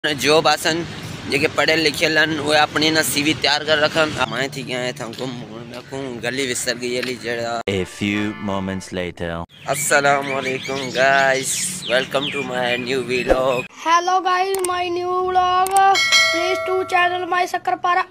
Job आसन जेके पढ़े लिखियल वो अपनी ना सीवी तैयार कर रखन मैं थी गया था घूम गली विसर गई जरा। A few moments later. अस्सलाम वालेकुम guys, welcome to my new vlog. Hello guys, my new vlog. Please to channel my Sakrapara.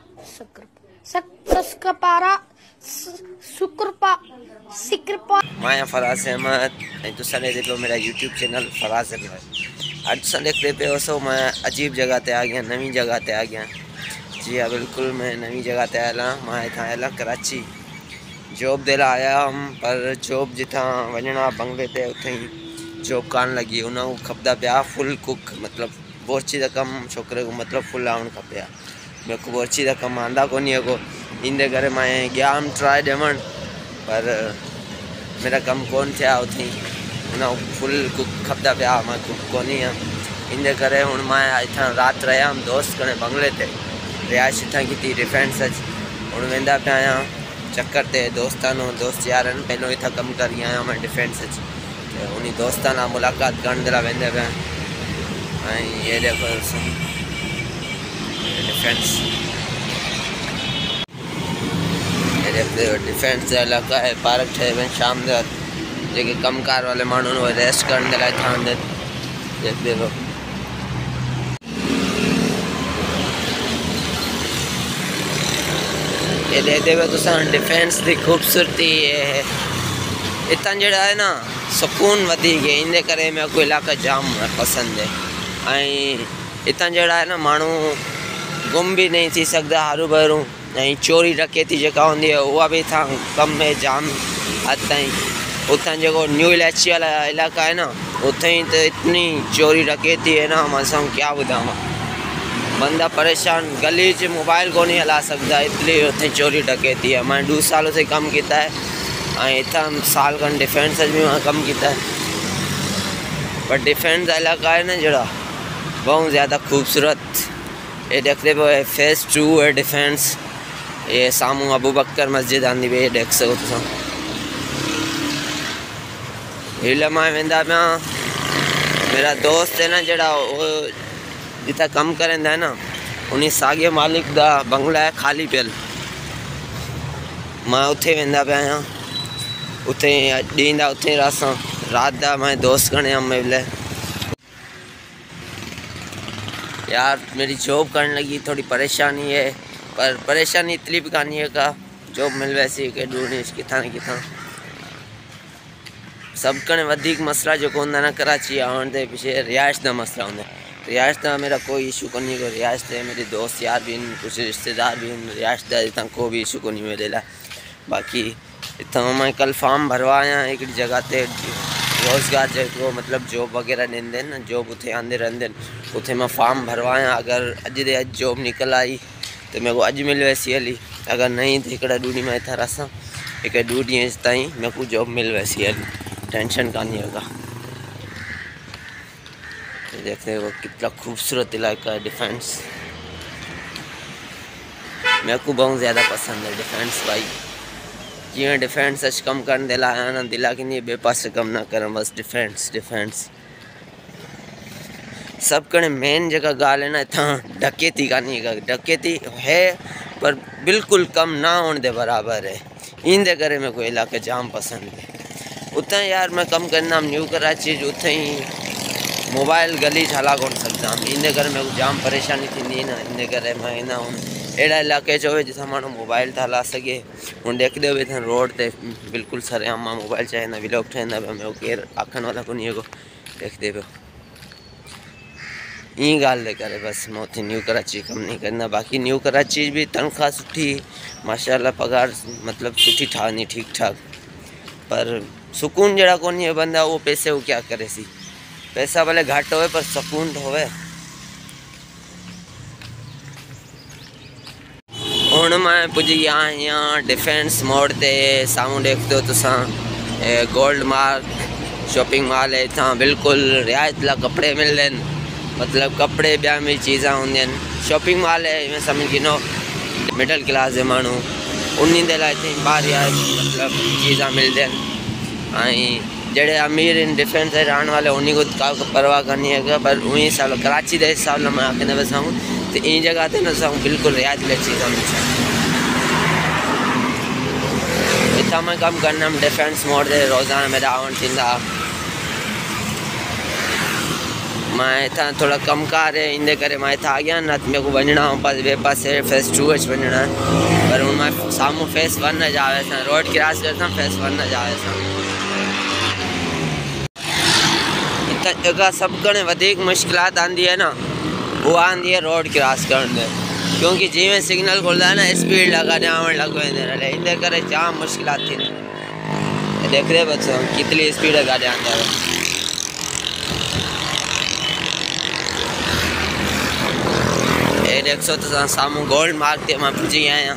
मैं फराज अहमद तो सने देखो मेरा यूट्यूब चैनल फराज अहमद। आज संडे पे हो मैं अजीब जगह ते आ गया, नवी जगह ते आ गया। जी हाँ बिल्कुल, मैं नवी जगह ते आया। मैं इतना आया कराची जॉब दे आया हम, पर जॉब जिथा वजना बंगले ते उथे ही जॉब कान लगी। उन्होंने खपदा पिया फुल कुक, मतलब बोर्ची का कम छोकरे को मतलब फुल आउन खपया। मेरे को बोर्ची का कम आंदा को नहीं को इंदे करे मैं गया हम ट्राई डेमन, पर मेरा कम कौन थे उथे उन्हें फुल कुक खपदा पिया। मैं कुक को नहीं हाँ इंदे करे हूँ मैं इतना रात रहा हम दोस्त कने बंगले ते रिहाइश इतना की डिफेंस हूँ वेंदा पे आया चक्कर ते दोस्त यार पहलों इतना कम कर आया मैं डिफेंस उन्हीं दोस्तान मुलाकात करने दिला वेंदे पे। ये देखो डिफेंस, डिफेंस इलाका है, पार्क है। शाम जे कमकार वाले मानू रेस्ट करने लाए था अंदर देखते हो। ये देखते हुए तो डिफेंस की खूबसूरती है इतना जड़ा है ना सुकून वधी गए इंदे करे मेरे को इलाका जाम पसंद है। इतना जड़ा है ना मानू गुम भी नहीं थी सकता हरू भरू। चोरी डकैती जगह होंगी है वह भी था कम में जाम हद ताईं। उतना जो न्यू इलाची वाला इलाका है ना उतना ही तो इतनी चोरी डकैती है ना मैं क्या बुधावा। बंदा परेशान, गली च मोबाइल को नहीं हला सकता इसलिए उतनी चोरी डकैती है। मैं 2 सालों से कम किया है, इतना साल का डिफेंस भी मैं कम किया है। पर डिफेंस इलाका है ना जरा बहुत ज़्यादा खूबसूरत। ये देखते पे फेस 2 है डिफेंस। ये सामू अबू बकर मस्जिद आंदी भी देख सको तुम। हिले मैं वेंदा पिया, मेरा दोस्त है ना जड़ा वो जितना कम करेंदा है ना उन्हीं सागे मालिक दा बंगला है खाली पियल। मैं उथे वेंदा पे आया, उथे डींदा उथे रासा रात दा मैं दोस्त कने हम मिले। यार मेरी जॉब करने लगी थोड़ी परेशानी है, पर परेशानी इतनी भी कहानी है का जॉब मिल वैसी के ढूंढने कितना न कितना। सब कने वधिक मसला जो होंदा ना कराची आने के पीछे रिहाइश का मसला होंदा। रिहाइश का मेरा कोई इशू को नहीं, रिहाइश से मेरे दोस्त यार भी कुछ रिश्तेदार भी रिहाइश का इतना कोई भी इशू को नहीं मेरे ला। बाकी इतना मैं कल फॉर्म भरवाया एक जगह ते रोज़गार जो मतलब जॉब वगैरह देंदे ना, जॉब उथे आंदे रहंदे उथे मैं फॉर्म भरवाया। अगर अज दे अज जॉब निकल आई तो मेरे को अज मिल वैसी हली, अगर नहीं तो एक डूडी में इतना रसा एक 2 ॾींहं ताईं मेरे को जॉब मिल वैसी हली, टेंशन का नहीं होगा। देखते हो कितना खूबसूरत इलाका है डिफेंस। मेरे को बहुत ज़्यादा पसंद है डिफेंस भाई। जी डिफेंस अच कम कर दिला ना दिला कि नहीं बेपास कम ना कर बस डिफेंस सब कने मेन जगह गाल है ना इतना डकैती का नहीं है। डकैती है पर बिल्कुल कम ना होने दे बराबर है। इंदे करे मेरे को इलाका जाम पसंद है। उतना यार मैं कम करना न्यू कराची उथे ही मोबाइल गली हला कौन सकता इंदे करे मेरे को जाम परेशानी थी ना। इंदे करे मैं ना हूँ अड़ा इलाके चो जिथा मानू मोबाइल था हला सके। हूँ देखते हुए थे रोड ते बिल्कुल सर मां मोबाइल चाहे व्लॉग ठाहींदा पिया। मेरे केर आखन वाला को नहीं को देखते पे ई गाल दे करे बस मैं उथे न्यू कराची कम नहीं करना। बाकी न्यू कराची भी तनख्वाह सुठी माशाल्लाह, पगार मतलब सुठी ठानी ठीक ठाक, पर सुकून जड़ा को नहीं है। बंदा वो पैसे वो क्या करे सी, पैसा भले घट होवे पर सुकून तो होवे। हूँ मैं पुजी गया यहाँ डिफेंस मोड़ ते सामू देखते हो तुसा गोल्ड मार्क शॉपिंग मॉल है। इतना बिल्कुल रियायत ला कपड़े मिल रहे, मतलब कपड़े ब्या में चीज़ा होंगे। शॉपिंग मॉल है मैं समझ गिनो मिडल क्लास के मानू उन्हीं दे लाए थे बाहर यार मतलब चीज़ा मिल देन। जेड़े अमीर इन डिफेंस से रहने वाले उन्हीं को का परवाह करनी है, पर वहीं साल कराची के हिसाब से मैं आखने बसाऊँ तो इन जगह ते न साऊँ बिल्कुल रियायत ले चीज़ इतना मैं कम करना डिफेंस मोड दे रोज़ाना मेरा आवन थी मैं इतना थोड़ा कम कार है इंदे करे मैं इतना आ गया ना मेरे को बनना पास वे पास फेस 2 बनना पर हूँ मैं सामू फेस 1 न जावे सा रोड क्रॉस करता फेस 1 न जावे सा इतना जगह सब कने वधिक मुश्किलात आंदी है ना वो आंदी है रोड क्रॉस करने क्योंकि जिमें सिग्नल खुलता है ना स्पीड लगा आवन लग पे इंदे करे जाम मुश्किलात थी देख रहे बच्चों कितनी स्पीड है गाड़ी आंदा है ये देख सो तो सामू गोल्ड मार्क ते मैं पुजी आया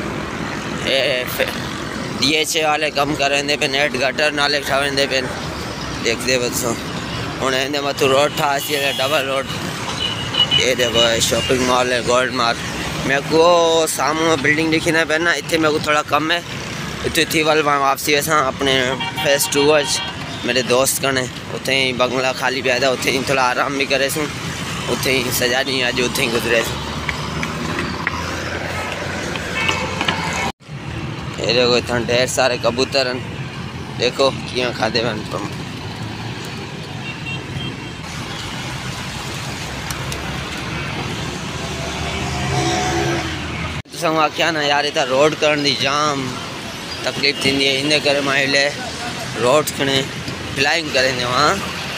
DHA वाले कम करेंदे पे नेट गटर नाले छावेंदे पे देख दे बच्चों हूँ इन्हें मत रोड था डबल रोड ये देखो शॉपिंग मॉल है गोल्ड मार्क मेरे को सामू बिल्डिंग दिखी ना पे ना इतने मेरे को थोड़ा कम है इतनी थी वाल वापसी वैसा अपने फेस 2 मेरे दोस्त कने उथे ही बंगला खाली पे आया उथे ही थोड़ा आराम भी करे सूँ उथे ही सजा नहीं आज उथे ही गुजरे ये देखो इतना ढेर सारे कबूतर देखो क्या खाते बन क्या ना यार इतना रोड करण दी जाम तकलीफ थी इन करे माइले रोड खने फ्लाइंग करें वहाँ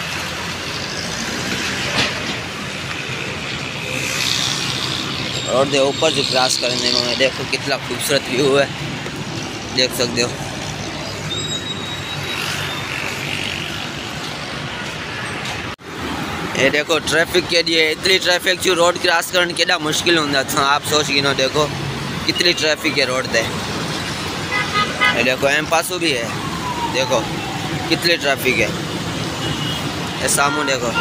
रोड दे ऊपर जो क्रॉस करेंगे मैं देखो कितना खूबसूरत व्यू है देख सकते हो ये देखो ट्रैफिक के लिए इतनी ट्रैफिक जो रोड क्रॉस करने के लिए मुश्किल होता था आप सोच गिनो देखो कितनी ट्रैफिक है रोड पे ये देखो एम पासू भी है देखो कितनी ट्रैफिक है ये सामू देखो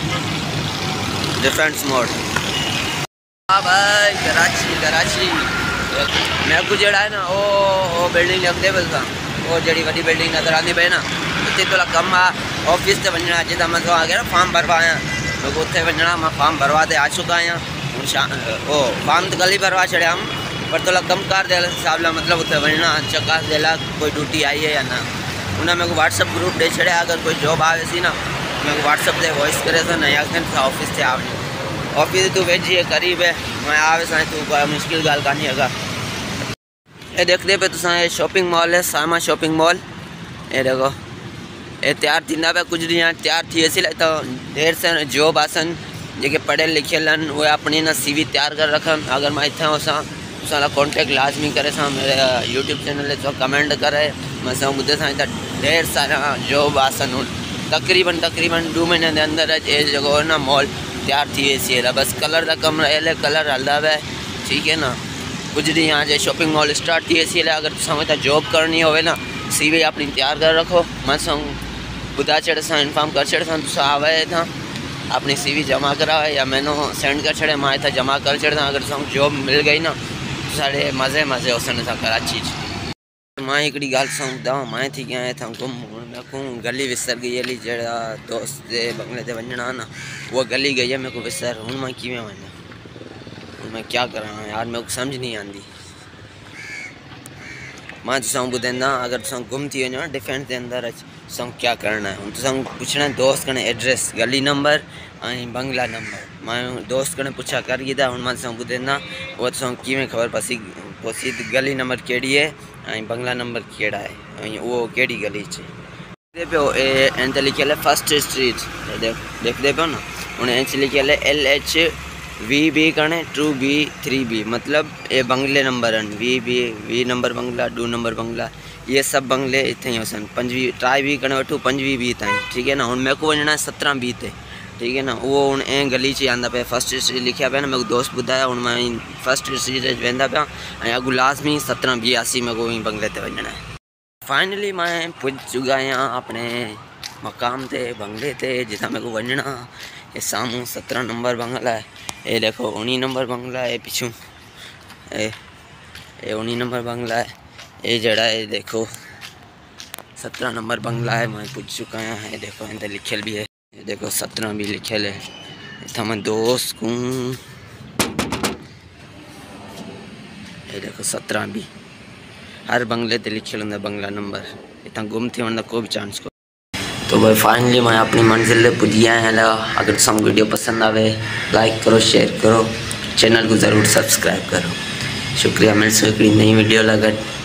डिफेंस मोड हाँ भाई कराची मैं कुछ जड़ा है ना वो बिल्डिंग रख दे बस वो जड़ी वही बिल्डिंग नजर आती पे ना इतनी थोड़ा कम ऑफिस से बनना जिदा मैं तो आ गया ना फॉर्म भरवाया मैं उत्थे बनना मैं फॉर्म भरवा दे आ चुका आया वो फॉर्म तो कल ही भरवा छड़े हम पर थोड़ा कम कार दे हिसाब ला मतलब उत्थे बनना चक्का देला कोई ड्यूटी आई है या ना उन्हें मेरे को व्हाट्सअप ग्रुप दे छड़े अगर कोई जॉब आवे सी ना मेरे को व्हाट्सअप दे वॉइस करे तो नहीं आखन ऑफिस से आवनी ऑफिस तू भेजी है करीब है मैं आवे सा तू कोई मुश्किल गाल का नहीं है ये देख दे पे तुसा शॉपिंग मॉल है सामा शॉपिंग मॉल ये देखो ये तैयार थी पे कुछ ॾींहं तैयार थी इसलिए तो ढेर सारे जॉब आसन जेके पढ़े लिखियल वो अपनी ना CV तैयार कर रखन अगर मैं इतना सारा कॉन्टेक्ट लाजमी करे सा मेरे यूट्यूब चैनल तो कमेंट करे मैं ॿुधे सा ढेर सारा जॉब आसन तकरीबन 2 महीने के अंदर ये जगह ना मॉल तैयार थी सी बस कलर का कम रहे कलर हल्दा है ठीक है ना कुछ डी यहाँ जो शॉपिंग मॉल स्टार्ट थी इसलिए अगर समझता जॉब करनी हो ना CV अपनी तैयार कर रखो मैं बुधा छड़े सा इन्फॉर्म कर छड़े सा आवे था अपनी CV जमा करा या मैंने सेंड कर छड़े मैं इतना जमा कर छड़ा अगर जॉब मिल गई ना साढ़े मज़े होसन था कराची मैं एकड़ी गाल समझदा मैं थी क्या था घूम मैं गली विसर गई है जरा दोस्त दे बंगले ते वजना ना वो गली गई है मेरे को विसर हूँ मैं किमें वना मैं क्या करा यार मेरे को समझ नहीं आती मैं तुम बुधा अगर तुम गुम थी वनो डिफेंस के अंदर तुम क्या करना है तुम पूछना दोस्त कने एड्रेस गली नंबर बंगला नंबर मैं दोस्त कने पूछा कर गया हूँ मैं तुम बुधा वो तुम किमें खबर पसी गली नंबर केड़ी है बंगला नंबर केड़ा है वो केड़ी गली पे लिखे है फर्स्ट स्ट्रीट देख दे पे ना उन्हें लिखे है LHVB कने 2B 3B मतलब ये बंगले नंबर V नंबर बंगला 2 नंबर बंगला ये सब बंगले इतने ही सन 5वीं ट्राई भी कने वठो 5वीं B ताईं ठीक है ना हूँ मेरे को वजना 17B ते ठीक है ना वो हूँ ए गली च आंदा पे फर्स्ट स्ट्रीट लिखा पे ना मेरे को दोस्त बुधाया हूँ मैं फर्स्ट स्ट्रीट वेंदा पे अगू लाजमी 1782 मेरे को बंगले ते वजना है फाइनली मैं पुज चुका यहाँ अपने मकाम ते बंगले ते जिथा मेरे को वजना ये सामू 17 नंबर बंगला है ये देखो 19 नंबर बंगला है पिछू ये 19 नंबर बंगला है ये जड़ा है देखो 17 नंबर बंगला है, मैं पूछ चुका है। देखो अंदर लिखल भी है, ये देखो 17 भी लिखल है। इतना मैं दोस्त को ये देखो 17 भी हर बंगले ते लिखल होंगे बंगला नंबर। इतना गुम थी वरना कोई भी चांस को। तो भाई फाइनली मैं अपनी मंजिल पे पुजिया है। अगर तुम वीडियो पसंद आवे लाइक करो, शेयर करो, चैनल को ज़रूर सब्सक्राइब करो। शुक्रिया। मिलते हैं नई वीडियो लगत।